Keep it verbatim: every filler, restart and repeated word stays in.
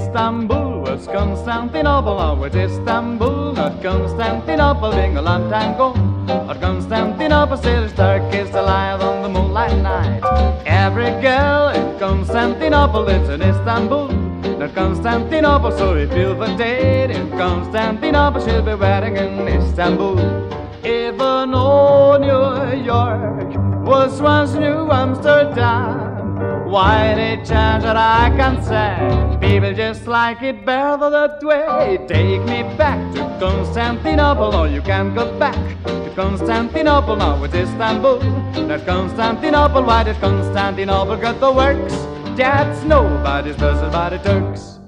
Istanbul was Constantinople. Now it's Istanbul, not Constantinople, being a long time ago. But Constantinople still is Turkey's alive on the moonlight night. Every girl in Constantinople lives in Istanbul, not Constantinople. So if you've a date in Constantinople, she'll be wedding in Istanbul. Even though New York was once New Amsterdam, why they change it I can't say. People just like it better that way. Take me back to Constantinople. No, you can't go back to Constantinople. Now it's Istanbul, not Constantinople. Why did Constantinople get the works? That's nobody's business by the Turks.